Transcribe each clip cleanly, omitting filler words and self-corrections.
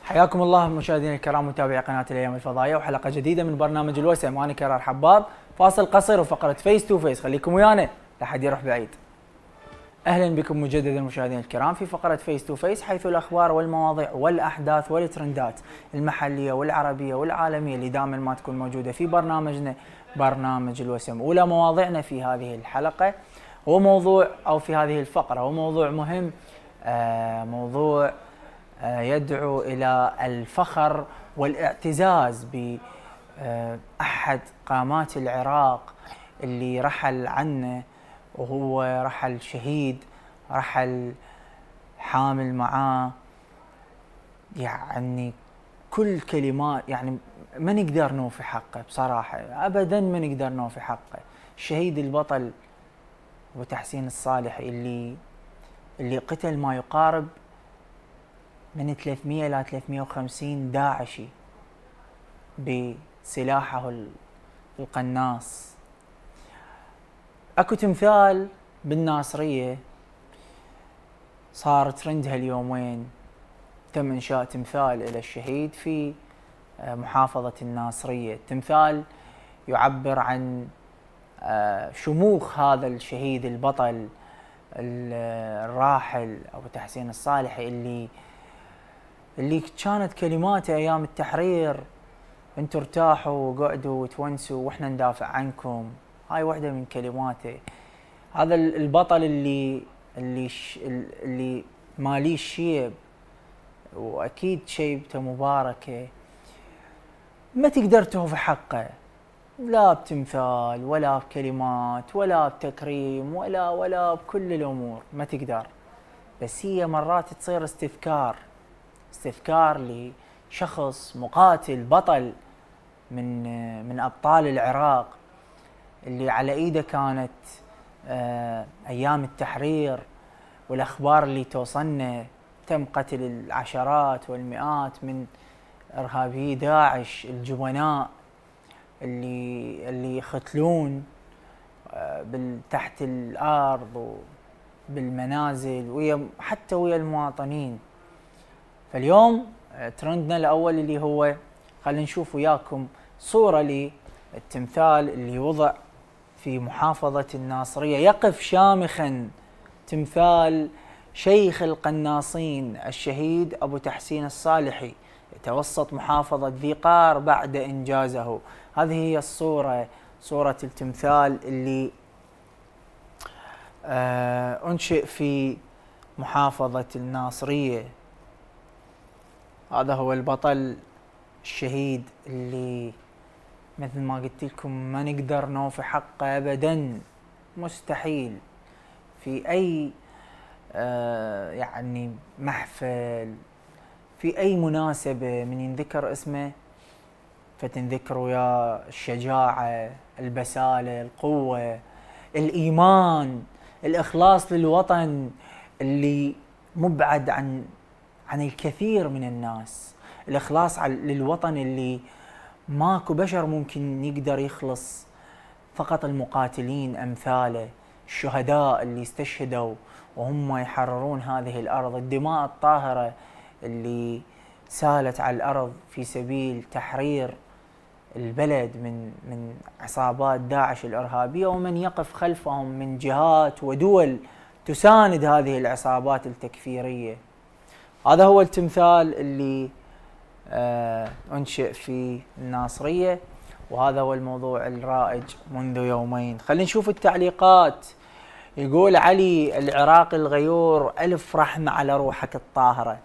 حياكم الله مشاهدينا الكرام متابعي قناة الأيام الفضائية وحلقة جديدة من برنامج الوسم. أنا كرار حباب. فاصل قصير وفقرة فيس تو فيس، خليكم ويانا لا حد يروح بعيد. أهلا بكم مجددا مشاهدينا الكرام في فقرة فيس تو فيس، حيث الأخبار والمواضيع والأحداث والترندات المحلية والعربية والعالمية اللي دائما ما تكون موجودة في برنامجنا برنامج الوسم. أولى مواضيعنا في هذه الحلقة هو موضوع، أو في هذه الفقرة هو موضوع مهم، موضوع يدعو إلى الفخر والاعتزاز بأحد قامات العراق اللي رحل عنه، وهو رحل شهيد، رحل حامل معاه يعني كل كلمات، يعني ما نقدر نوفي حقه بصراحة، أبدا ما نقدر نوفي حقه. الشهيد البطل أبو تحسين الصالحي اللي قتل ما يقارب من 300 إلى 350 داعشي بسلاحه القناص. اكو تمثال بالناصرية صار ترند هاليومين، تم انشاء تمثال الى الشهيد في محافظة الناصرية. تمثال يعبر عن شموخ هذا الشهيد البطل الراحل ابو تحسين الصالحي، اللي كانت كلماته ايام التحرير: انتوا ارتاحوا وقعدوا وتونسوا واحنا ندافع عنكم. هاي واحدة من كلماته. هذا البطل اللي ماليه الشيب، واكيد شيبته مباركة، ما تقدر توفي حقه لا بتمثال ولا بكلمات ولا بتكريم ولا بكل الامور، ما تقدر. بس هي مرات تصير استذكار لشخص مقاتل بطل من ابطال العراق، اللي على ايده كانت ايام التحرير، والاخبار اللي توصلنا تم قتل العشرات والمئات من ارهابي داعش الجبناء اللي يختلون تحت الارض وبالمنازل حتى ويا المواطنين. فاليوم ترندنا الاول اللي هو، خلينا نشوف وياكم صورة للتمثال اللي وضع في محافظة الناصرية، يقف شامخا تمثال شيخ القناصين الشهيد أبو تحسين الصالحي يتوسط محافظة ذي قار بعد إنجازه. هذه هي صورة التمثال اللي أنشئ في محافظة الناصرية. هذا هو البطل الشهيد اللي مثل ما قلت لكم ما نقدر نوفي حقه ابدا، مستحيل في اي يعني محفل، في اي مناسبة من ينذكر اسمه فتنذكر ويا الشجاعة، البسالة، القوة، الإيمان، الإخلاص للوطن اللي مبعد عن الكثير من الناس، الإخلاص للوطن اللي ماكو بشر ممكن يقدر يخلص، فقط المقاتلين أمثاله، الشهداء اللي استشهدوا وهم يحررون هذه الأرض، الدماء الطاهرة اللي سالت على الأرض في سبيل تحرير البلد من عصابات داعش الإرهابية، ومن يقف خلفهم من جهات ودول تساند هذه العصابات التكفيرية. هذا هو التمثال اللي أنشئ في الناصرية، وهذا هو الموضوع الرائج منذ يومين. خلينا نشوف التعليقات. يقول علي العراقي الغيور: ألف رحمة على روحك الطاهرة.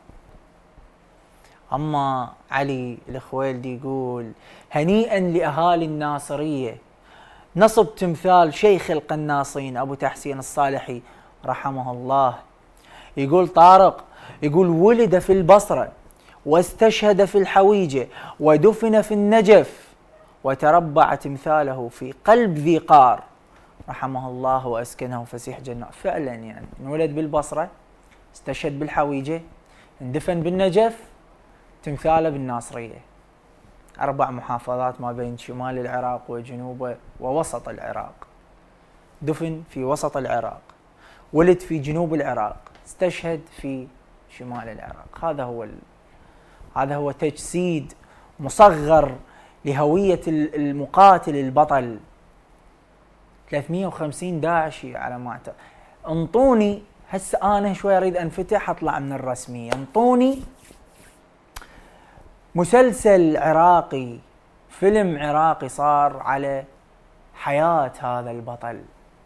أما علي الخويلدي يقول: هنيئا لأهالي الناصرية، نصب تمثال شيخ القناصين أبو تحسين الصالحي رحمه الله. يقول طارق، يقول: ولد في البصرة واستشهد في الحويجة ودفن في النجف وتربع تمثاله في قلب ذي قار رحمه الله وأسكنه فسيح جنة. فعلا يعني انولد بالبصرة، استشهد بالحويجة، اندفن بالنجف، تمثاله بالناصرية. 4 محافظات ما بين شمال العراق وجنوبه ووسط العراق. دفن في وسط العراق، ولد في جنوب العراق، استشهد في شمال العراق. هذا هو هذا هو تجسيد مصغر لهوية المقاتل البطل. 350 داعشي على ما اعتقد. انطوني هسه، انا شوي اريد انفتح اطلع من الرسمية، انطوني مسلسل عراقي، فيلم عراقي صار على حياة هذا البطل.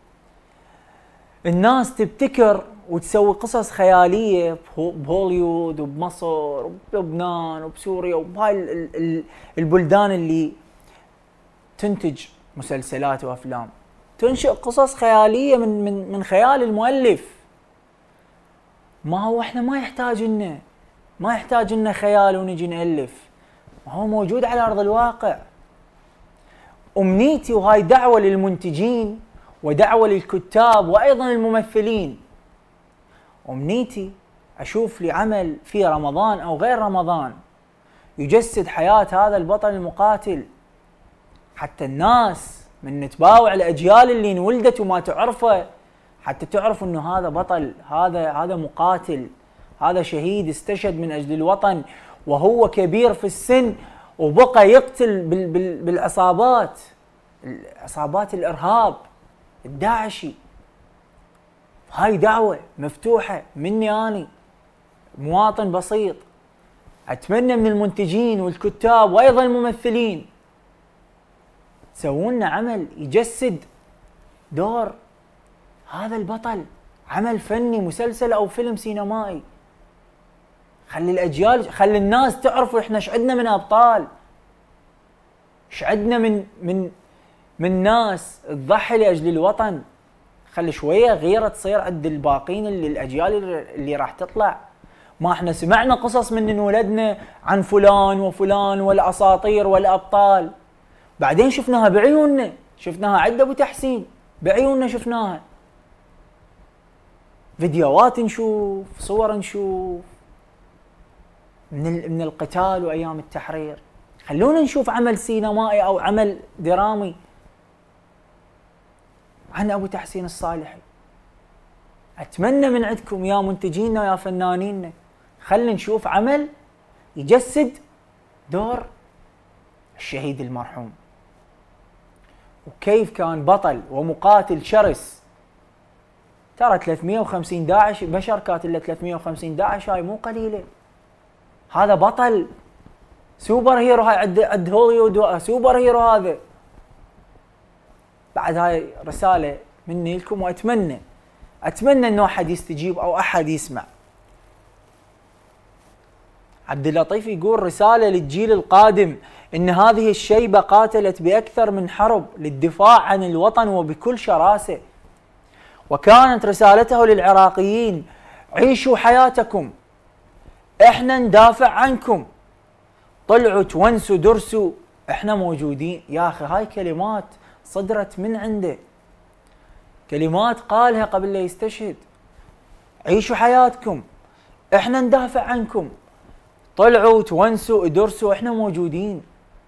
الناس تبتكر وتسوي قصص خيالية بهوليوود وبمصر وبلبنان وبسوريا وبهاي البلدان اللي تنتج مسلسلات وافلام، تنشئ قصص خيالية من خيال المؤلف. ما هو احنا ما يحتاج لنا خيال ونجي نألف، ما هو موجود على أرض الواقع. أمنيتي، وهاي دعوة للمنتجين ودعوة للكتاب وأيضا الممثلين، أمنيتي أشوف لي عمل في رمضان أو غير رمضان يجسد حياة هذا البطل المقاتل، حتى الناس من نتباوع الأجيال اللي انولدت وما تعرفه، حتى تعرف أنه هذا بطل، هذا مقاتل، هذا شهيد استشهد من أجل الوطن وهو كبير في السن وبقى يقتل بالعصابات، عصابات الإرهاب الداعشي. هاي دعوة مفتوحة مني أنا مواطن بسيط. أتمنى من المنتجين والكتاب وأيضا الممثلين تسوون لنا عمل يجسد دور هذا البطل، عمل فني، مسلسل أو فيلم سينمائي. خلي الأجيال، خلي الناس تعرفوا إحنا إيش عندنا من أبطال، إيش عندنا من ناس تضحي لأجل الوطن. خلي شوية غيرة تصير عند الباقين، اللي الأجيال اللي راح تطلع. ما احنا سمعنا قصص من انولدنا عن فلان وفلان والأساطير والأبطال، بعدين شفناها بعيوننا، شفناها عند أبو تحسين بعيوننا، شفناها فيديوهات نشوف، صور نشوف من القتال وأيام التحرير. خلونا نشوف عمل سينمائي أو عمل درامي عن أبو تحسين الصالحي. أتمنى من عندكم يا منتجينا ويا فنانينا، خلنا نشوف عمل يجسد دور الشهيد المرحوم، وكيف كان بطل ومقاتل شرس. ترى 350 داعش بشر قاتل، 350 داعش هاي مو قليلة. هذا بطل سوبر هيرو، هاي عد هوليوود سوبر هيرو هذا. بعد هاي رسالة مني لكم، وأتمنى انه احد يستجيب او احد يسمع. عبد اللطيف يقول رسالة للجيل القادم ان هذه الشيبة قاتلت باكثر من حرب للدفاع عن الوطن وبكل شراسة، وكانت رسالته للعراقيين: عيشوا حياتكم، احنا ندافع عنكم، طلعوا تونسوا درسوا، احنا موجودين. يا اخي هاي كلمات صدرت من عنده، كلمات قالها قبل لا يستشهد. عيشوا حياتكم، احنا ندافع عنكم، طلعوا تونسوا درسوا، احنا موجودين.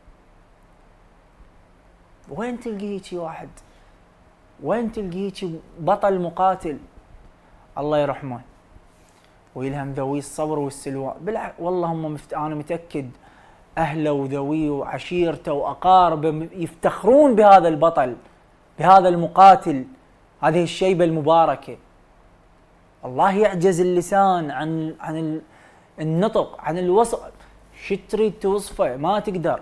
وين تلقي هيجي واحد؟ وين تلقي هيجي بطل مقاتل؟ الله يرحمه ويلهم ذوي الصبر والسلوى. والله انا متاكد اهله وذويه وعشيرته واقاربه يفتخرون بهذا البطل، بهذا المقاتل، هذه الشيبة المباركة. الله يعجز اللسان عن النطق، عن الوصف. شو تريد توصفه؟ ما تقدر.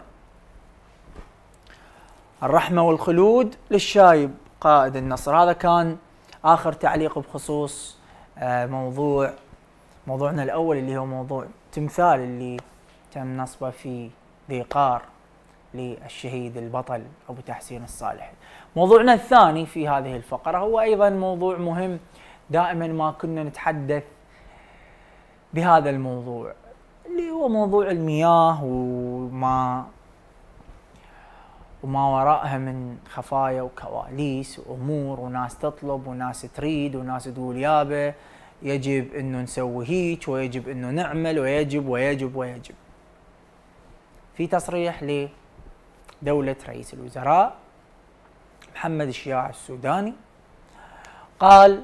الرحمة والخلود للشايب قائد النصر. هذا كان آخر تعليق بخصوص موضوعنا الأول، اللي هو موضوع تمثال اللي تم نصبه في ذي قار للشهيد البطل أبو تحسين الصالحي. موضوعنا الثاني في هذه الفقرة هو أيضا موضوع مهم، دائما ما كنا نتحدث بهذا الموضوع، اللي هو موضوع المياه وما وراءها من خفايا وكواليس وأمور، وناس تطلب وناس تريد وناس تقول يابا يجب أنه نسوي هيك، ويجب أنه نعمل، ويجب ويجب ويجب. في تصريح لدولة رئيس الوزراء محمد الشياع السوداني، قال: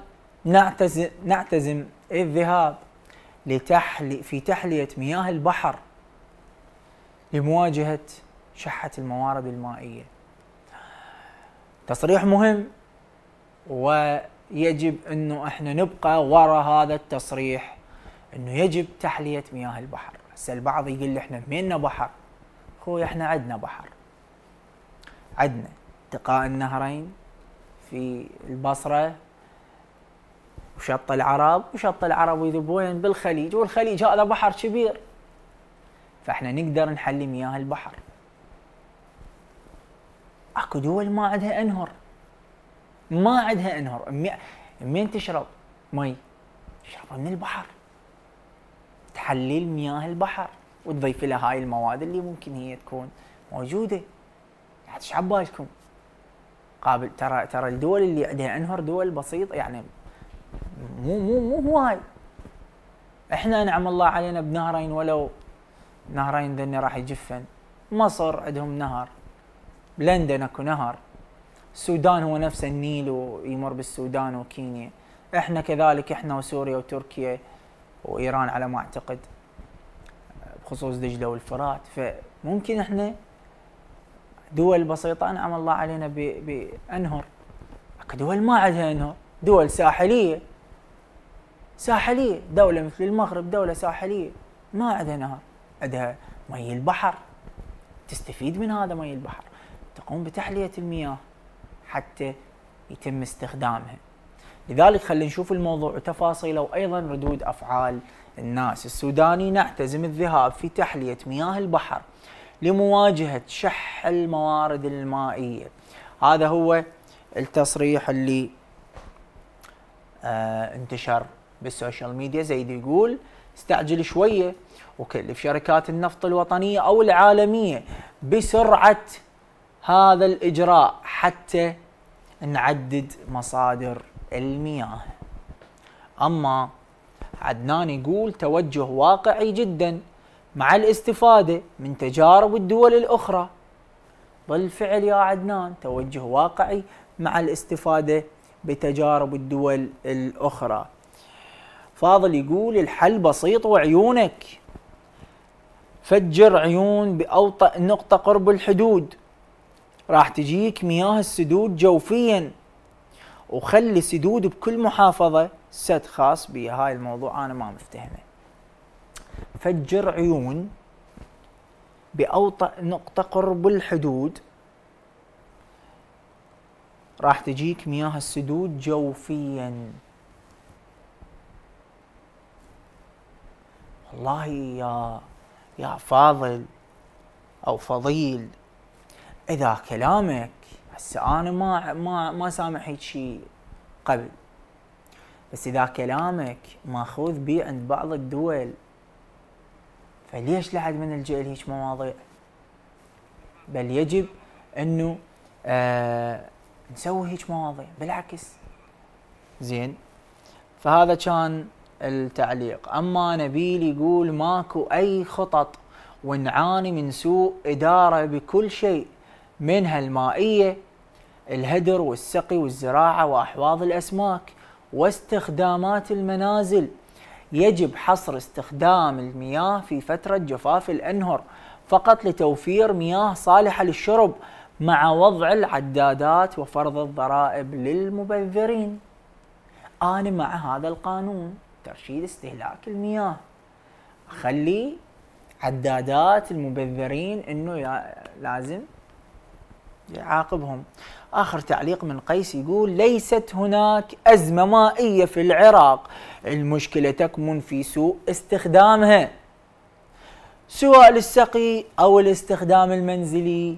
نعتزم الذهاب في تحلية مياه البحر لمواجهة شحة الموارد المائية. تصريح مهم، ويجب انه احنا نبقى وراء هذا التصريح، انه يجب تحلية مياه البحر. هسه البعض يقول لي احنا مينا بحر. اخوي احنا عندنا بحر، عندنا التقاء النهرين في البصرة وشط العرب، وشط العرب يذوب وين؟ بالخليج، والخليج هذا بحر كبير، فاحنا نقدر نحلي مياه البحر. اكو دول ما عندها انهر، ما عندها انهر، منين تشرب مي؟ تشرب من البحر، تحليل مياه البحر وتضيف لها هاي المواد اللي ممكن هي تكون موجوده. يعني ايش عبالكم؟ قابل ترى الدول اللي عندها انهر دول بسيطه، يعني مو هواي. احنا نعم الله علينا بنهرين، ولو نهرين ذني راح يجفن. مصر عندهم نهر، لندن اكو نهر، السودان هو نفسه النيل ويمر بالسودان وكينيا، احنا كذلك، احنا وسوريا وتركيا وايران على ما اعتقد بخصوص دجله والفرات. فممكن احنا دول بسيطه انعم الله علينا بانهر. اكو دول ما عندها انهر، دول ساحليه، دوله مثل المغرب دوله ساحليه ما عندها نهر، عندها مي البحر، تستفيد من هذا مي البحر، تقوم بتحليه المياه حتى يتم استخدامها. لذلك خلينا نشوف الموضوع وتفاصيله، وايضا ردود افعال الناس. السوداني: نعتزم الذهاب في تحليه مياه البحر لمواجهه شح الموارد المائيه. هذا هو التصريح اللي انتشر بالسوشيال ميديا. زيد يقول: استعجل شويه وكلف شركات النفط الوطنيه او العالميه بسرعه هذا الاجراء حتى نعدد مصادر المياه. اما عدنان يقول: توجه واقعي جدا مع الاستفاده من تجارب الدول الاخرى. بالفعل يا عدنان، توجه واقعي مع الاستفاده بتجارب الدول الاخرى. فاضل يقول: الحل بسيط وعيونك، فجر عيون باوطأ نقطه قرب الحدود، راح تجيك مياه السدود جوفيا، وخلي سدود بكل محافظه سد خاص بها. هاي الموضوع انا ما مفتهمه. فجر عيون باوطأ نقطه قرب الحدود، راح تجيك مياه السدود جوفيا. والله يا فاضل او فضيل، اذا كلامك هسه انا ما سامع هيك شيء قبل، بس اذا كلامك ماخوذ به عند بعض الدول، فليش لحد ما نلجأ لهيك مواضيع؟ بل يجب انه نسوي هيك مواضيع بالعكس. زين، فهذا كان التعليق. اما نبيل يقول: ماكو اي خطط ونعاني من سوء اداره بكل شيء، منها المائيه، الهدر والسقي والزراعه واحواض الاسماك واستخدامات المنازل. يجب حصر استخدام المياه في فتره جفاف الانهر فقط لتوفير مياه صالحه للشرب، مع وضع العدادات وفرض الضرائب للمبذرين. أنا مع هذا القانون ترشيد استهلاك المياه، أخلي عدادات المبذرين إنه لازم يعاقبهم. آخر تعليق من قيس يقول: ليست هناك أزمة مائية في العراق، المشكلة تكمن في سوء استخدامها، سواء للسقي أو الاستخدام المنزلي.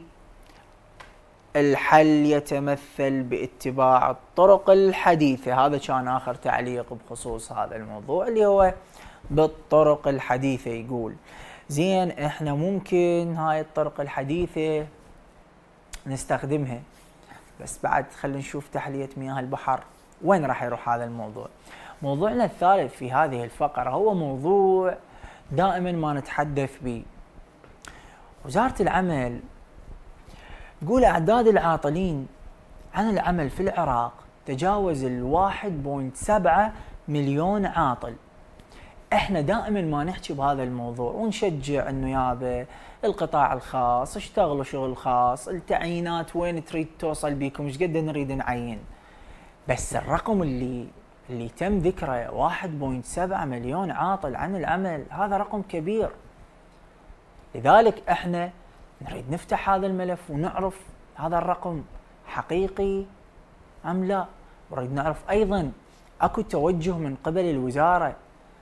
الحل يتمثل باتباع الطرق الحديثة. هذا كان آخر تعليق بخصوص هذا الموضوع اللي هو بالطرق الحديثة. يقول: زين، احنا ممكن هاي الطرق الحديثة نستخدمها، بس بعد خلينا نشوف تحلية مياه البحر وين راح يروح هذا الموضوع. موضوعنا الثالث في هذه الفقرة هو موضوع دائما ما نتحدث به. وزارة العمل تقول أعداد العاطلين عن العمل في العراق تجاوز 1.7 مليون عاطل. احنا دائما ما نحكي بهذا الموضوع ونشجع انه يابا القطاع الخاص اشتغلوا شغل خاص، التعيينات وين تريد توصل بيكم، ايش قد نريد نعين. بس الرقم اللي تم ذكره 1.7 مليون عاطل عن العمل، هذا رقم كبير. لذلك احنا نريد نفتح هذا الملف ونعرف هذا الرقم حقيقي ام لا. ونريد نعرف ايضا اكو توجه من قبل الوزاره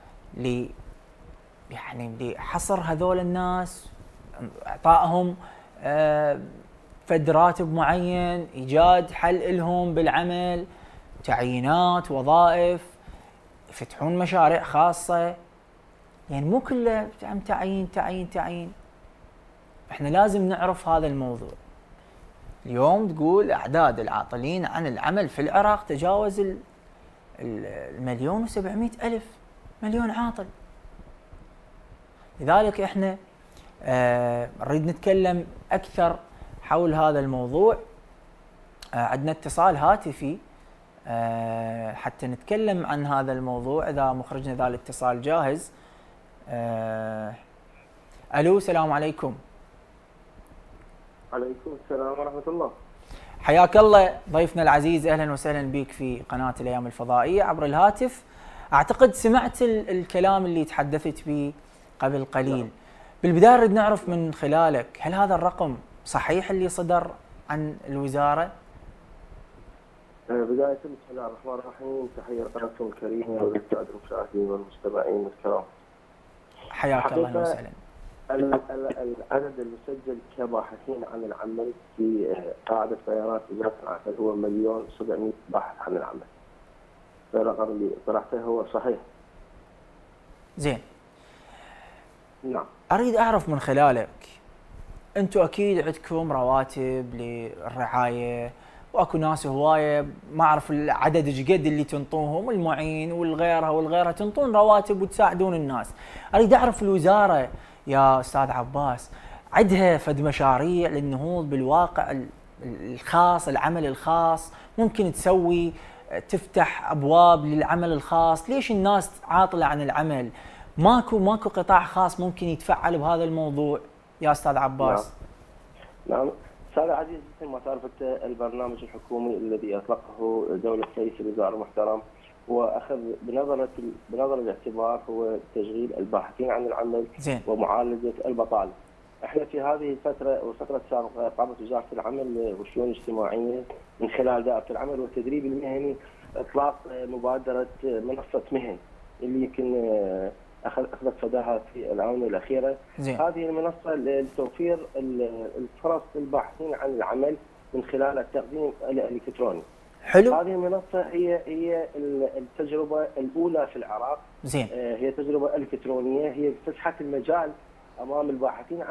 لحصر هذول الناس، اعطائهم فد راتب معين، ايجاد حل لهم بالعمل، تعيينات، وظائف، يفتحون مشاريع خاصه. يعني مو كله عم تعيين تعيين تعيين. احنا لازم نعرف هذا الموضوع. اليوم تقول اعداد العاطلين عن العمل في العراق تجاوز 1,700,000 مليون عاطل. لذلك احنا نريد نتكلم اكثر حول هذا الموضوع. عندنا اتصال هاتفي حتى نتكلم عن هذا الموضوع، اذا مخرجنا ذا الاتصال جاهز. الو، السلام عليكم. عليكم السلام ورحمة الله. حياك الله ضيفنا العزيز، اهلا وسهلا بك في قناة الايام الفضائية عبر الهاتف. اعتقد سمعت الكلام اللي تحدثت به قبل قليل. نعم. بالبداية نريد نعرف من خلالك، هل هذا الرقم صحيح اللي صدر عن الوزارة؟ بداية بسم الله الرحمن الرحيم، تحية لقناتكم الكريمة وللسادة المشاهدين والمستمعين الكرام. حياك الله وسهلا. العدد المسجل كباحثين عن العمل في قاعدة بيانات وزارة العدل هو 1,700,000 باحث عن العمل. الرقم اللي طرحته هو صحيح. زين. نعم. اريد اعرف من خلالك، انتم اكيد عندكم رواتب للرعايه، واكو ناس هوايه ما اعرف العدد ايش قد اللي تنطوهم، المعين والغيرها تنطون رواتب وتساعدون الناس. اريد اعرف الوزاره يا استاذ عباس عندها فد مشاريع للنهوض بالواقع الخاص، العمل الخاص، ممكن تسوي تفتح ابواب للعمل الخاص؟ ليش الناس عاطله عن العمل؟ ماكو قطاع خاص ممكن يتفعل بهذا الموضوع يا استاذ عباس؟ نعم استاذ عزيز، مثل ما تعرف البرنامج الحكومي الذي اطلقه دوله رئيس الوزراء المحترم واخذ بنظر الاعتبار هو تشغيل الباحثين عن العمل. زين. ومعالجه البطاله. احنا في هذه الفتره والفتره السابقه قامت وزاره العمل والشؤون الاجتماعيه من خلال دائره العمل والتدريب المهني اطلاق مبادره منصه مهن اللي يمكن اخذت صداها في الاونه الاخيره. زين. هذه المنصه لتوفير الفرص للباحثين عن العمل من خلال التقديم الالكتروني. حلو. هذه المنصه هي التجربه الاولى في العراق. زين. هي تجربه الكترونيه، هي فتحت المجال امام الباحثين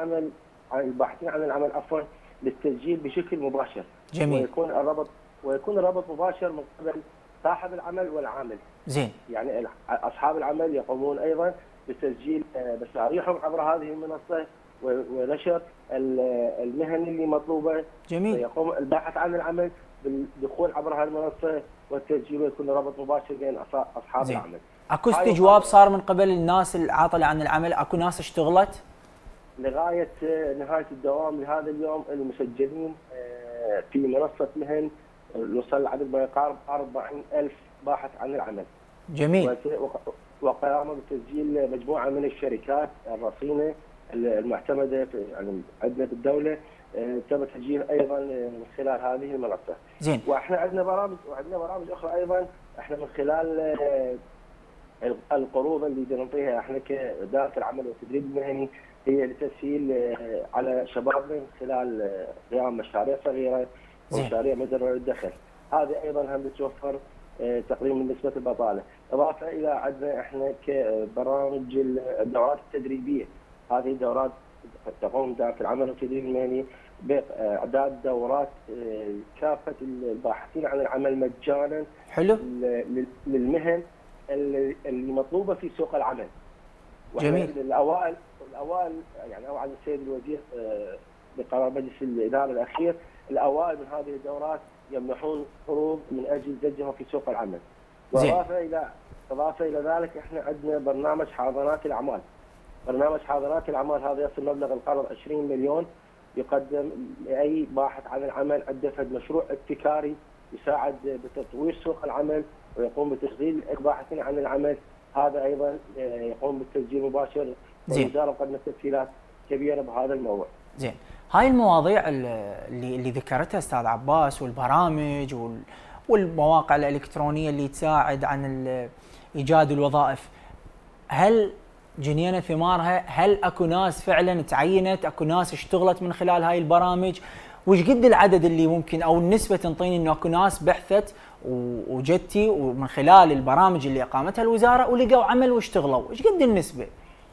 عن العمل للتسجيل بشكل مباشر. جميل. ويكون الربط مباشر من قبل صاحب العمل والعامل. زين. يعني اصحاب العمل يقومون ايضا بتسجيل مشاريعهم عبر هذه المنصه ونشر المهن اللي مطلوبه. جميل. يقوم الباحث عن العمل بالدخول عبر هذه المنصه والتسجيل، ويكون ربط مباشر بين اصحاب زين. العمل. اكو استجواب صار من قبل الناس العاطله عن العمل؟ اكو ناس اشتغلت؟ لغايه نهايه الدوام لهذا اليوم المسجلين في منصه مهن وصل العدد ما يقارب 40,000 باحث عن العمل. جميل. وقاموا بتسجيل مجموعه من الشركات الرصينه المعتمده يعني عندنا بالدوله، تم تسجيل ايضا من خلال هذه المنصه. زين. واحنا عندنا برامج اخرى ايضا، احنا من خلال القروض اللي نعطيها احنا كاداره العمل والتدريب المهني هي لتسهيل على شبابنا من خلال قيام مشاريع صغيره ومشاريع مدرة للدخل. هذه ايضا هم بتوفر تقليل من نسبه البطاله. اضافه الى عندنا احنا كبرامج الدورات التدريبيه، هذه الدورات تقوم دائره العمل والتدريب المهني باعداد دورات كافه الباحثين عن العمل مجانا. حلو. للمهن اللي مطلوبه في سوق العمل. جميل. الاوائل يعني اوعد السيد الوزير بقرار مجلس الاداره الاخير، الاوائل من هذه الدورات يمنحون قروض من اجل زجهم في سوق العمل. واضافه اضافه الى ذلك احنا عندنا برنامج حاضنات الاعمال. برنامج حاضنات الاعمال هذا يصل مبلغ القرض 20 مليون، يقدم لاي باحث عن العمل عنده فد مشروع ابتكاري يساعد بتطوير سوق العمل ويقوم بتشغيل الباحثين عن العمل. هذا ايضا يقوم بالتسجيل المباشر، والوزاره قدمت تسهيلات كبيره بهذا الموضوع. زين، هاي المواضيع اللي ذكرتها استاذ عباس، والبرامج والمواقع الالكترونيه اللي تساعد عن ايجاد الوظائف، هل جنينا ثمارها؟ هل اكو ناس فعلا تعينت؟ اكو ناس اشتغلت من خلال هاي البرامج؟ وش قد العدد اللي ممكن او النسبه تنطيني انه اكو ناس بحثت وجدتي ومن خلال البرامج اللي اقامتها الوزاره ولقوا عمل واشتغلوا؟ وش قد النسبه؟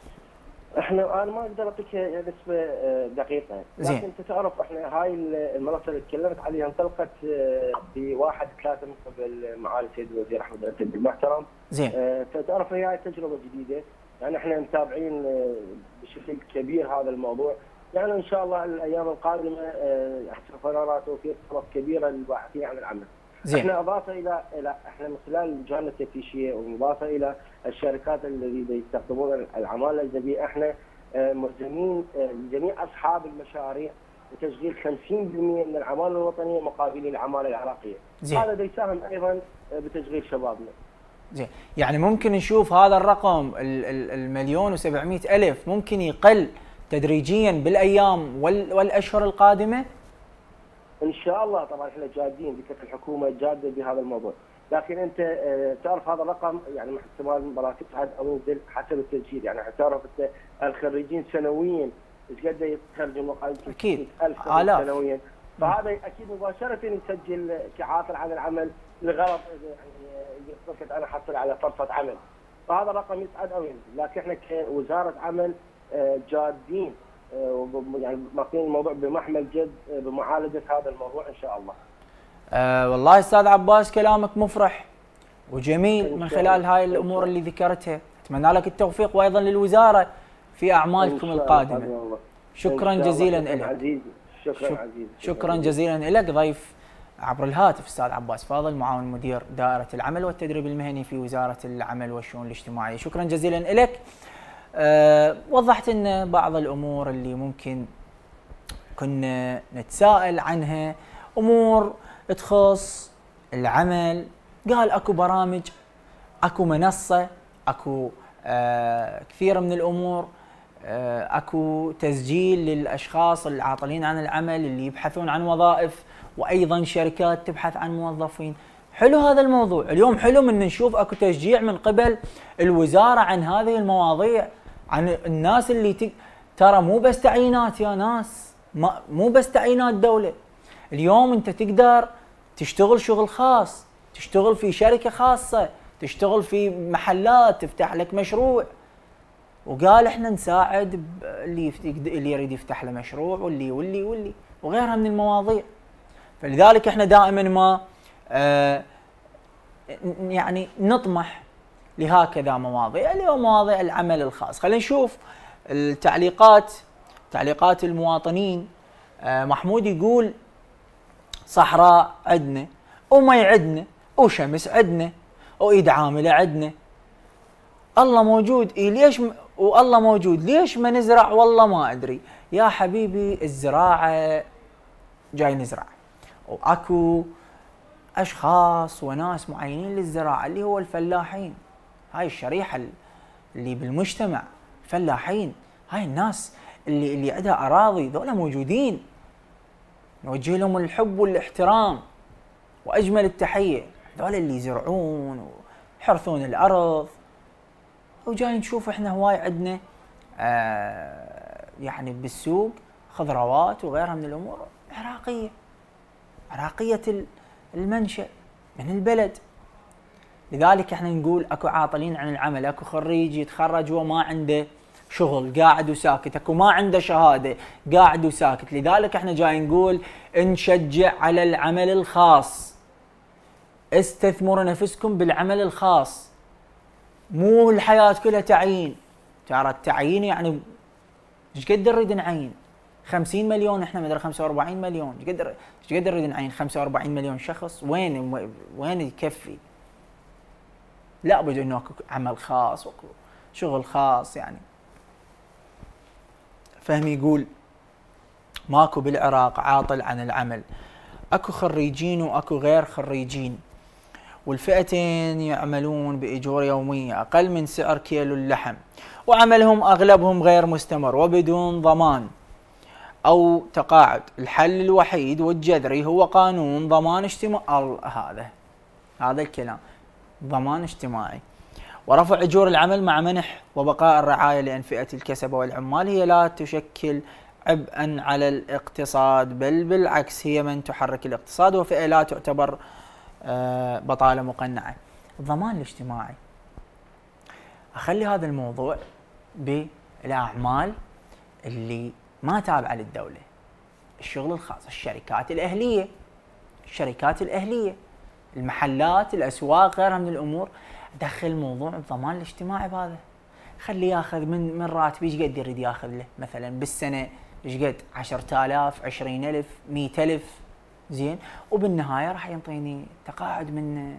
انا ما اقدر اعطيك نسبه دقيقه، لكن انت تعرف احنا هاي المنصه اللي تكلمت عليها انطلقت ب 1/3 من قبل معالي السيد الوزير احمد العتيبي المحترم. زين. فتعرف هي تجربه جديده، يعني احنا متابعين بشكل كبير هذا الموضوع، يعني ان شاء الله الايام القادمه سوف نرى توفير فرص كبيره للباحثين عن العمل. زين. احنا اضافه الى احنا من خلال لجان التفتيشيه واضافه الى الشركات اللي يستخدمون العماله الاجنبيه، احنا ملزمين لجميع اصحاب المشاريع بتشغيل 50% من العماله الوطنيه مقابل العماله العراقيه. زين. هذا بيساهم ايضا بتشغيل شبابنا. زين، يعني ممكن نشوف هذا الرقم المليون و700 ألف ممكن يقل تدريجيا بالايام والاشهر القادمه؟ ان شاء الله. طبعا احنا جادين، ذكرت الحكومه جاده بهذا الموضوع، لكن انت تعرف هذا الرقم يعني احتمال مراكز عد او ينزل حسب التسجيل، يعني تعرف انت الخريجين سنويا ايش قد يتخرجون اكيد 1000 آلاف سنويا، فهذا اكيد مباشره يسجل كعاطل عن العمل لغرض يعني انا احصل على فرصه عمل، فهذا الرقم يصعد او ينزل، لكن احنا كوزاره عمل جادين يعني ماخذين الموضوع بمحمل جد بمعالجه هذا الموضوع ان شاء الله. والله استاذ عباس كلامك مفرح وجميل من خلال هاي الامور اللي ذكرتها، اتمنى لك التوفيق وايضا للوزاره في اعمالكم القادمه. شكرا جزيلا لك. شكرا جزيلا لك. ضيف عبر الهاتف استاذ عباس فاضل، معاون مدير دائره العمل والتدريب المهني في وزاره العمل والشؤون الاجتماعيه. شكرا جزيلا لك. وضحت لنا بعض الامور اللي ممكن كنا نتساءل عنها، امور تخص العمل. قال اكو برامج، اكو منصه، اكو كثير من الامور، اكو تسجيل للاشخاص العاطلين عن العمل اللي يبحثون عن وظائف، وايضا شركات تبحث عن موظفين. حلو هذا الموضوع اليوم، حلو من نشوف اكو تشجيع من قبل الوزاره عن هذه المواضيع، عن الناس اللي ترى مو بس تعيينات يا ناس، مو بس تعيينات دوله. اليوم انت تقدر تشتغل شغل خاص، تشتغل في شركه خاصه، تشتغل في محلات، تفتح لك مشروع. وقال احنا نساعد اللي يريد يفتح له مشروع واللي وغيرها من المواضيع. فلذلك احنا دائما ما يعني نطمح لهكذا مواضيع، اللي هو مواضيع العمل الخاص. خلينا نشوف تعليقات المواطنين. محمود يقول صحراء عندنا، ومي عندنا، وشمس عندنا، وايد عامله عندنا. الله موجود، ليش والله موجود، ليش ما نزرع؟ والله ما ادري يا حبيبي. الزراعه جاي نزرع، واكو اشخاص وناس معينين للزراعه اللي هو الفلاحين. هاي الشريحه اللي بالمجتمع، فلاحين، هاي الناس اللي عندها اراضي، ذولا موجودين، نوجه لهم الحب والاحترام واجمل التحيه. ذولا اللي يزرعون ويحرثون الارض. وجاي نشوف احنا هواي عندنا يعني بالسوق خضروات وغيرها من الامور عراقيه المنشأ من البلد. لذلك احنا نقول اكو عاطلين عن العمل، اكو خريج يتخرج وما عنده شغل قاعد وساكت، اكو ما عنده شهاده قاعد وساكت. لذلك احنا جاي نقول نشجع على العمل الخاص، استثمروا نفسكم بالعمل الخاص، مو الحياه كلها تعيين. ترى التعيين يعني ايش قد نريد نعين؟ 50 مليون، احنا مدري 45 مليون، ايش قد نريد نعين 45 مليون شخص؟ وين يكفي؟ لا بد انه اكو عمل خاص واكو شغل خاص يعني. فهمي يقول ماكو بالعراق عاطل عن العمل، اكو خريجين واكو غير خريجين، والفئتين يعملون بأجور يومية أقل من سعر كيلو اللحم، وعملهم أغلبهم غير مستمر وبدون ضمان أو تقاعد. الحل الوحيد والجذري هو قانون ضمان اجتماعي. هذا الكلام، ضمان اجتماعي، ورفع أجور العمل مع منح وبقاء الرعاية، لأن فئة الكسبة والعمال هي لا تشكل عبئا على الاقتصاد، بل بالعكس هي من تحرك الاقتصاد، وفئة لا تعتبر بطالة مقنعة. الضمان الاجتماعي، أخلي هذا الموضوع بالأعمال اللي ما تابعة للدولة، الشغل الخاص، الشركات الأهلية، المحلات، الأسواق، غيرها من الأمور. دخل موضوع الضمان الاجتماعي بهذا، خليه ياخذ من راتبه ايش قد يريد ياخذ له، مثلا بالسنة ايش قد، 10,000 20,000 100,000، زين، وبالنهايه راح ينطيني تقاعد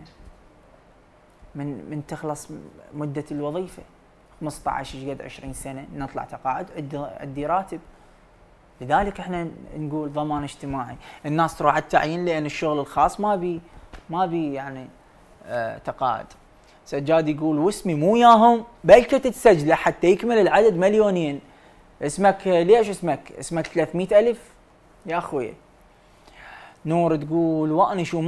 من تخلص مده الوظيفه 15 ايش قد 20 سنه نطلع تقاعد عندي راتب. لذلك احنا نقول ضمان اجتماعي. الناس تروح على التعيين لان الشغل الخاص ما بي يعني تقاعد. سجاد يقول واسمي مو ياهم بلكي تتسجله حتى يكمل العدد 2,000,000. اسمك ليش اسمك 300,000 يا اخوي. نور تقول واني شو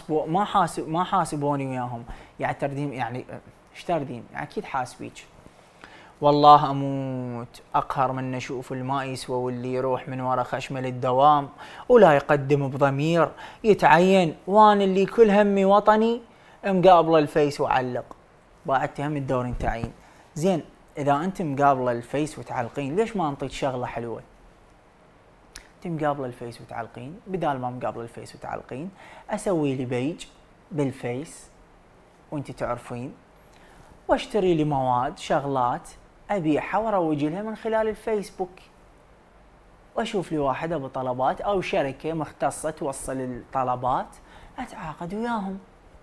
ما حاسبوني وياهم، يعني ترديم، يعني ايش ترديم؟ يعني اكيد حاسبيك. والله اموت اقهر من اشوف الما يسوى واللي يروح من ورا خشمه للدوام ولا يقدم بضمير يتعين، وانا اللي كل همي وطني مقابله الفيس وعلق. بعد هم الدورين تعيين. زين، اذا انت مقابله الفيس وتعلقين ليش ما انطيت شغله حلوه؟ انت مقابله الفيس وتعلقين، بدال ما مقابله الفيس وتعلقين اسوي لي بيج بالفيس وانت تعرفين، واشتري لي مواد شغلات ابيعها واروج لها من خلال الفيسبوك، واشوف لي واحد ابو طلبات او شركه مختصه توصل الطلبات اتعاقد وياهم،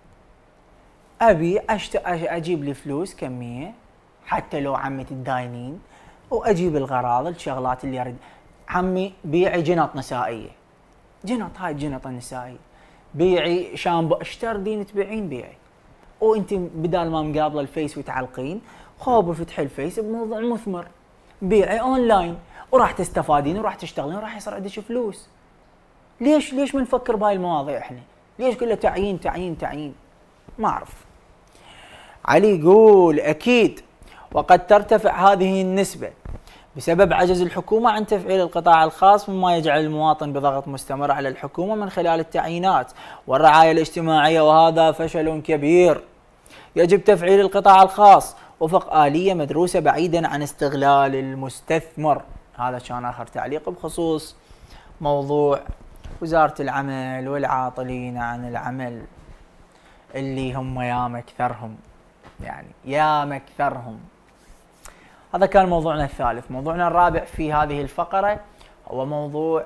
ابي اجيب لي فلوس كميه حتى لو عمتي الداينين، واجيب الغراض الشغلات اللي اريد. عمي بيعي جنط نسائيه، هاي الجنط النسائيه، بيعي شامبو، اشتردين تبيعين بيعي، وانت بدال ما مقابله الفيس وتعلقين خوب فتح الفيس بموضوع مثمر، بيعي اونلاين وراح تستفادين وراح تشتغلين وراح يصير عندك فلوس. ليش ما نفكر بهاي المواضيع احنا؟ ليش كله تعيين تعيين تعيين؟ ما اعرف. علي يقول اكيد وقد ترتفع هذه النسبه بسبب عجز الحكومه عن تفعيل القطاع الخاص، مما يجعل المواطن بضغط مستمر على الحكومه من خلال التعيينات والرعايه الاجتماعيه، وهذا فشل كبير. يجب تفعيل القطاع الخاص وفق آلية مدروسة بعيدا عن استغلال المستثمر. هذا كان آخر تعليق بخصوص موضوع وزارة العمل والعاطلين عن العمل اللي هم يا مكثرهم، يعني يا مكثرهم. هذا كان موضوعنا الثالث. موضوعنا الرابع في هذه الفقرة هو موضوع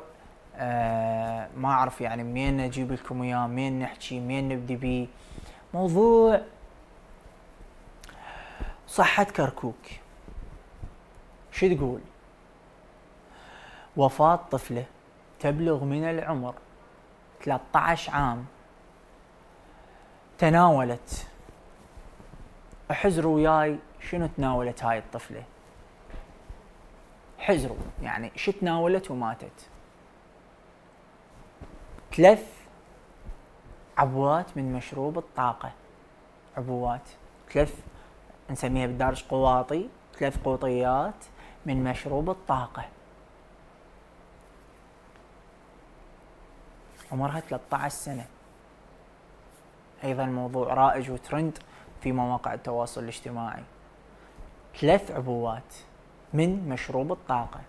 ما أعرف يعني منين نجيب لكم إياه، منين نحكي، منين نبدي بيه. موضوع صحة كركوك. شو تقول؟ وفاة طفلة تبلغ من العمر 13 عام تناولت، احزروا وياي شنو تناولت هاي الطفلة؟ حزروا يعني شو تناولت وماتت؟ 3 عبوات من مشروب الطاقة. عبوات 3 نسميها بالدارج قواطي، 3 قوطيات من مشروب الطاقة. عمرها 13 سنة. أيضا موضوع رائج وترند في مواقع التواصل الاجتماعي. 3 عبوات من مشروب الطاقة.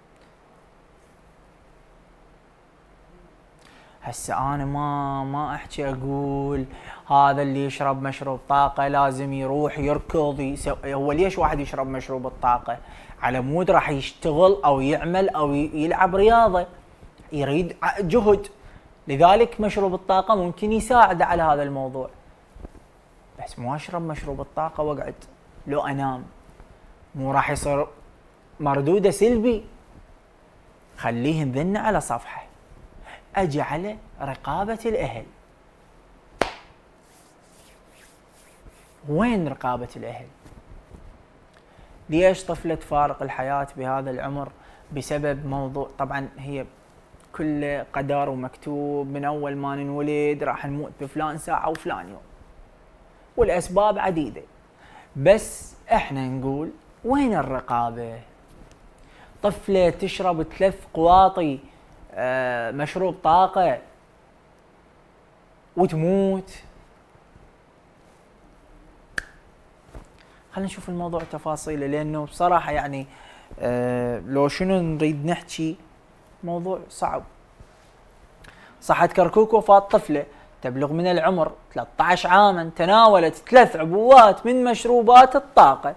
هسه أنا ما أحكي أقول هذا اللي يشرب مشروب طاقة لازم يروح يركض هو ليش واحد يشرب مشروب الطاقة؟ على مود راح يشتغل أو يعمل أو يلعب رياضة، يريد جهد، لذلك مشروب الطاقة ممكن يساعد على هذا الموضوع. بس مو اشرب مشروب الطاقه واقعد لو انام، مو راح يصير مردوده سلبي. خليه نذن على صفحه، اجي على رقابه الاهل. وين رقابه الاهل؟ ليش طفله تفارق الحياه بهذا العمر بسبب موضوع؟ طبعا هي كل قدر ومكتوب من اول ما ننولد راح نموت بفلان ساعه وفلان يوم، والاسباب عديده، بس احنا نقول وين الرقابه؟ طفله تشرب 3 قواطي مشروب طاقه وتموت. خلينا نشوف الموضوع تفاصيله، لانه بصراحه يعني لو شنو نريد نحكي موضوع صعب. صحة كركوك وفاة طفلة تبلغ من العمر 13 عاما تناولت 3 عبوات من مشروبات الطاقة.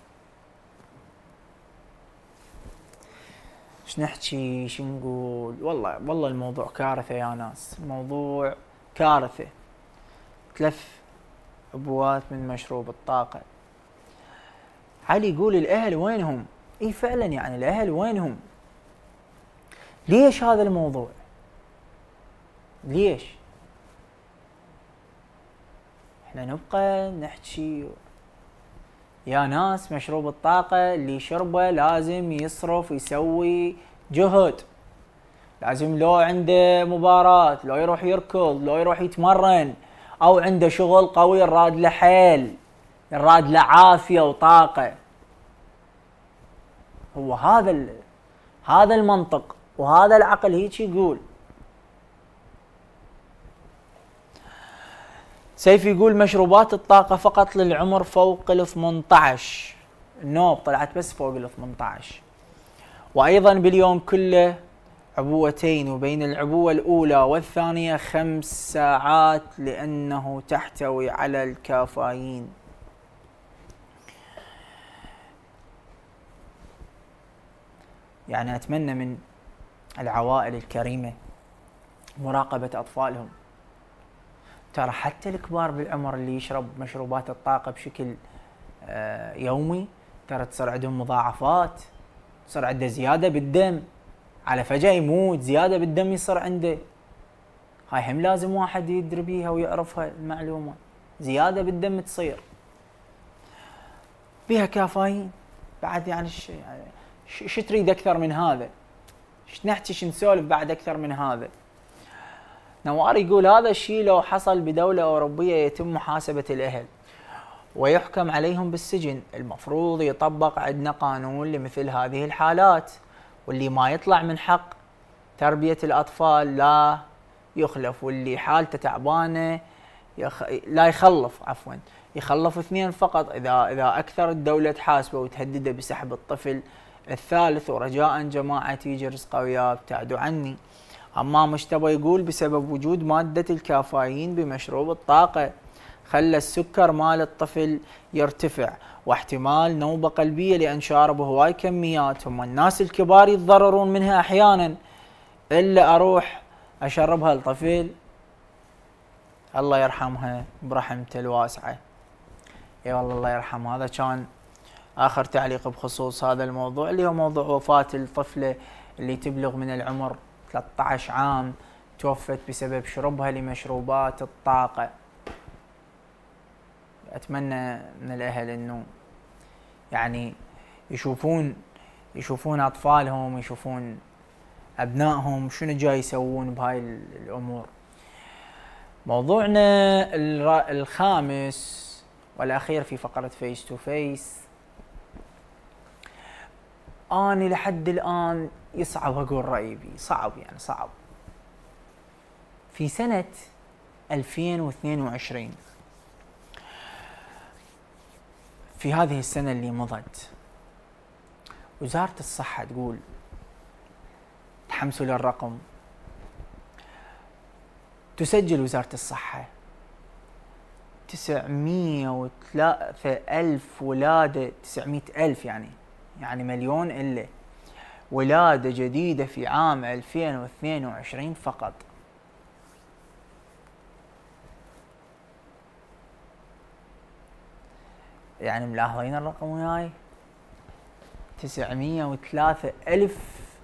ايش نحكي؟ شو نقول؟ والله الموضوع كارثة يا ناس، الموضوع كارثة. 3 عبوات من مشروب الطاقة. علي يقول الاهل وينهم؟ اي فعلا يعني الاهل وينهم؟ ليش هذا الموضوع؟ ليش؟ احنا نبقى نحكي يا ناس مشروب الطاقة اللي يشربه لازم يصرف يسوي جهد، لازم لو عنده مباراة، لو يروح يركض، لو يروح يتمرن، او عنده شغل قوي يراد له حيل، يراد له عافية وطاقة. هو هذا المنطق وهذا العقل هيك يقول. سيف يقول مشروبات الطاقة فقط للعمر فوق ال 18. النوب طلعت بس فوق ال 18. وأيضا باليوم كله عبوتين، وبين العبوة الأولى والثانية 5 ساعات لأنه تحتوي على الكافيين. يعني أتمنى من العوائل الكريمة مراقبة أطفالهم. ترى حتى الكبار بالعمر اللي يشرب مشروبات الطاقة بشكل يومي ترى تصير عندهم مضاعفات، تصير عنده زيادة بالدم، على فجأة يموت، زيادة بالدم يصير عنده. هاي هم لازم واحد يدري بيها ويعرفها المعلومة. زيادة بالدم تصير بيها كافيين بعد. يعني شو تريد أكثر من هذا؟ ايش نحكي شو نسولف بعد أكثر من هذا؟ نوار يقول هذا الشيء لو حصل بدولة أوروبية يتم محاسبة الأهل ويحكم عليهم بالسجن. المفروض يطبق عندنا قانون لمثل هذه الحالات، واللي ما يطلع من حق تربية الأطفال لا يخلف، واللي حالته تعبانة لا يخلف، عفوا يخلف 2 فقط. إذا أكثر الدولة تحاسبه وتهدده بسحب الطفل الثالث. ورجاء جماعة يجي رزقه وياه ابتعدوا عني. أما مجتبى يقول بسبب وجود مادة الكافيين بمشروب الطاقة خلى السكر مال الطفل يرتفع، واحتمال نوبة قلبية لأن شارب هواي كميات. ثم الناس الكبار يتضررون منها أحيانا، إلا أروح أشربها الطفل. الله يرحمها برحمته الواسعة. اي والله الله يرحمها. هذا كان آخر تعليق بخصوص هذا الموضوع، اللي هو موضوع وفاة الطفلة اللي تبلغ من العمر 13 عام، توفت بسبب شربها لمشروبات الطاقة. أتمنى من الأهل إنه يعني يشوفون أطفالهم، يشوفون أبنائهم شنو جاي يسوون بهاي الأمور. موضوعنا الخامس والأخير في فقرة فيس تو فيس. أنا لحد الآن يصعب أقول رأيي بي، صعب يعني صعب. في سنة 2022 في هذه السنة اللي مضت، وزارة الصحة تقول تحمسوا للرقم، تسجل وزارة الصحة 903,000 ولادة، 900,000 يعني مليون إلا ولادة جديدة في عام 2022 فقط. يعني ملاحظين الرقم وياي؟ 903,000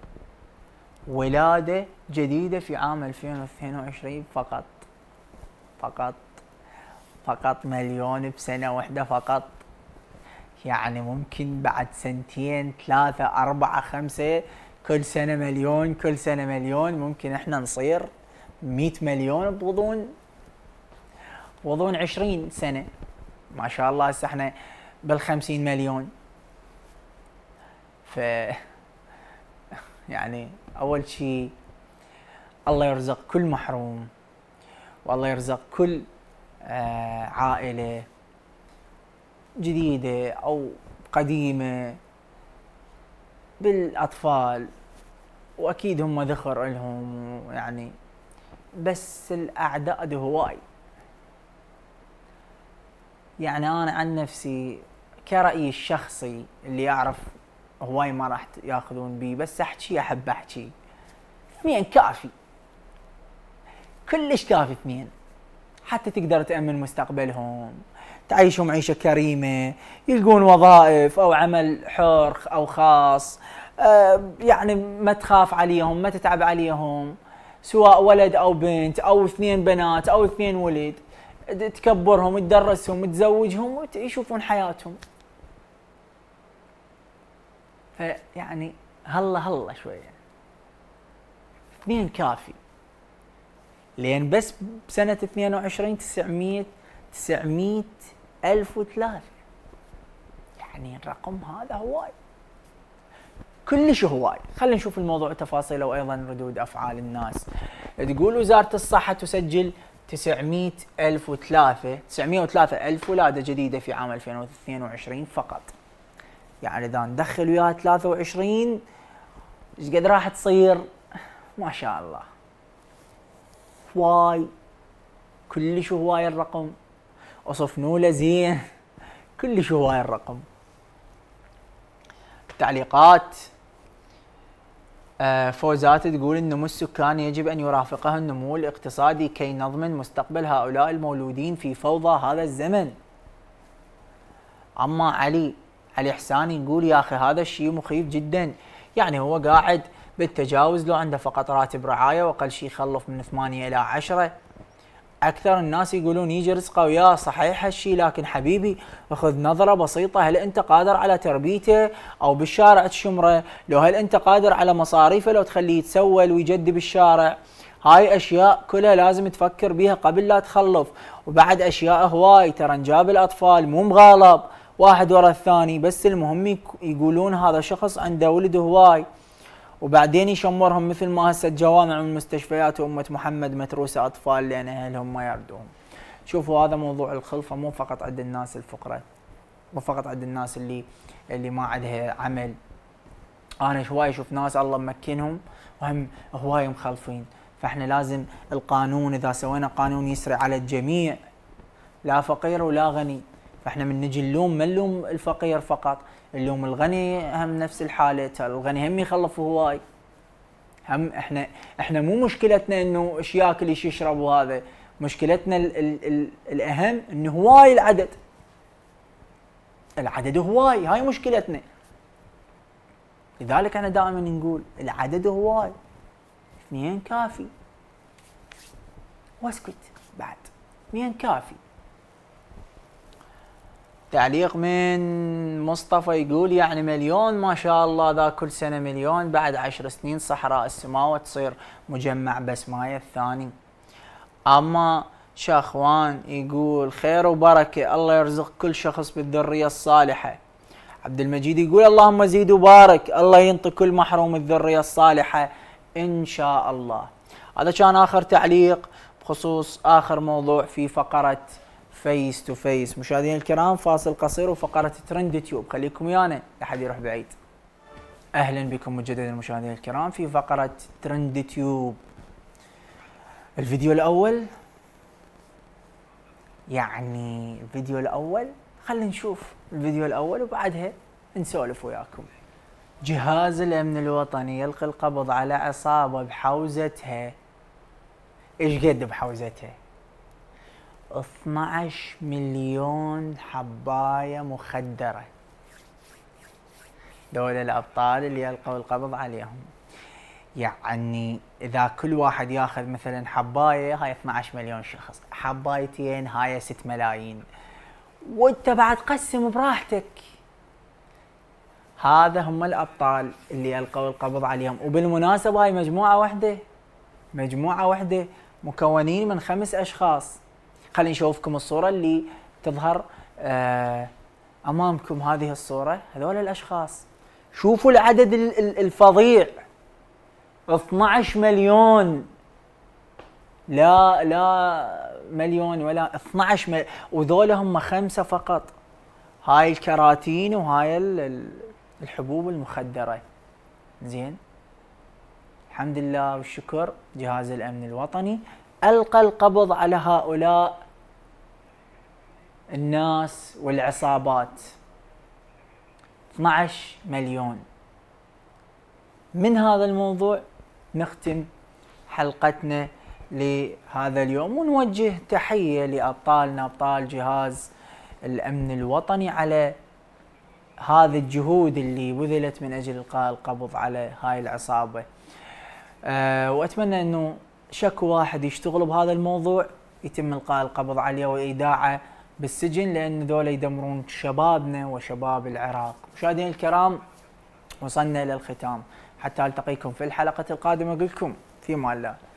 ولادة جديدة في عام 2022 فقط. فقط مليون بسنة واحدة فقط. يعني ممكن بعد سنتين 3 4 5 كل سنة مليون، كل سنة مليون، ممكن احنا نصير 100 مليون بغضون 20 سنة. ما شاء الله هسه احنا بال50 مليون. ف يعني اول شيء الله يرزق كل محروم، والله يرزق كل عائلة جديدة او قديمة بالاطفال، واكيد هم ذخر لهم يعني، بس الاعداد هواي. يعني انا عن نفسي كرأيي الشخصي اللي اعرف هواي ما راح ياخذون بي، بس احب احكي 2 كافي، كلش كافي 2، حتى تقدر تأمن مستقبلهم، تعيشهم عيشة كريمة، يلقون وظائف او عمل حر او خاص، يعني ما تخاف عليهم، ما تتعب عليهم، سواء ولد او بنت او 2 بنات او 2 ولد، تكبرهم، تدرسهم، تزوجهم ويشوفون حياتهم. فيعني هلا شوية 2 كافي، لين بس بسنة 22 900,003. يعني الرقم هذا هواي، كلش هواي. خلينا نشوف الموضوع تفاصيله وايضا ردود افعال الناس. تقول وزارة الصحة تسجل 903,000 ولادة جديدة في عام 2022 فقط. يعني اذا ندخل وياها 23 ايش قد راح تصير؟ ما شاء الله هواي، كلش هواي الرقم، وصفنوا له زين، كلش هواي الرقم. تعليقات فوزات تقول النمو السكاني يجب ان يرافقه النمو الاقتصادي كي نضمن مستقبل هؤلاء المولودين في فوضى هذا الزمن. اما علي حسان يقول يا اخي هذا الشيء مخيف جدا، يعني هو قاعد بالتجاوز، لو عنده فقط راتب رعايه واقل شيء يخلف من 8 الى 10. اكثر الناس يقولون يجي رزقه وياه، صحيح هالشيء، لكن حبيبي اخذ نظره بسيطه، هل انت قادر على تربيته او بالشارع تشمره؟ لو هل انت قادر على مصاريفه لو تخليه يتسول ويجدي بالشارع؟ هاي اشياء كلها لازم تفكر بيها قبل لا تخلف. وبعد اشياء هواي، ترى انجاب الاطفال مو مغالب واحد ورا الثاني، بس المهم يقولون هذا شخص عنده ولد هواي، وبعدين يشمرهم مثل ما هسه الجوامع والمستشفيات وأمة محمد متروسة أطفال لأن أهلهم ما يردوهم. شوفوا هذا موضوع الخلفة مو فقط عند الناس الفقراء، مو فقط عند الناس اللي ما عندها عمل. أنا هواي أشوف ناس الله ممكنهم وهم هواي مخلفين. فإحنا لازم القانون، إذا سوينا قانون يسري على الجميع، لا فقير ولا غني. فإحنا من نجي نلوم ما نلوم الفقير فقط، اللوم الغني هم نفس الحالة، الغني هم يخلف هواي. هم احنا مو مشكلتنا انه ايش ياكل ايش يشرب، وهذا مشكلتنا الاهم انه هواي العدد هواي، هاي مشكلتنا. لذلك انا دائما نقول العدد هواي، 2 كافي، واسكت بعد 2 كافي. تعليق من مصطفى يقول يعني مليون ما شاء الله، ذا كل سنة مليون، بعد 10 سنين صحراء السماوة تصير مجمع بس ماي الثاني. أما شاخوان يقول خير وبركة، الله يرزق كل شخص بالذرية الصالحة. عبد المجيد يقول اللهم زيد وبارك، الله ينطي كل محروم الذرية الصالحة إن شاء الله. هذا كان آخر تعليق بخصوص آخر موضوع في فقرة فيس تو فيس. مشاهدينا الكرام فاصل قصير وفقرة ترند تيوب، خليكم ويانا لا حد يروح بعيد. اهلا بكم مجددا مشاهدينا الكرام في فقرة ترند تيوب. الفيديو الاول، يعني الفيديو الاول خلينا نشوف الفيديو الاول وبعدها نسولف وياكم. جهاز الامن الوطني يلقي القبض على عصابة بحوزتها. ايش قد بحوزتها؟ 12 مليون حباية مخدرة. دول الأبطال اللي يلقوا القبض عليهم. يعني إذا كل واحد ياخذ مثلا حباية، هاي 12 مليون شخص، حبايتين هاي 6 ملايين، وانت بعد قسم براحتك. هذا هم الأبطال اللي ألقوا القبض عليهم. وبالمناسبة هاي مجموعة واحدة مكونين من 5 أشخاص. خلينا نشوفكم الصورة اللي تظهر أمامكم. هذه الصورة، هذول الأشخاص. شوفوا العدد الفظيع، 12 مليون. لا مليون ولا 12 مليون، وذولا هم 5 فقط. هاي الكراتين وهاي الحبوب المخدرة. زين، الحمد لله والشكر جهاز الأمن الوطني ألقى القبض على هؤلاء الناس والعصابات. 12 مليون. من هذا الموضوع نختم حلقتنا لهذا اليوم، ونوجه تحية لأبطالنا، أبطال جهاز الأمن الوطني، على هذه الجهود اللي بذلت من أجل إلقاء القبض على هاي العصابة. وأتمنى أنه شكو واحد يشتغل بهذا الموضوع يتم إلقاء القبض عليه وإيداعه بالسجن، لأن ذولا يدمرون شبابنا وشباب العراق. مشاهدينا الكرام، وصلنا إلى الختام. حتى ألتقيكم في الحلقة القادمة، أقول لكم في أمان الله.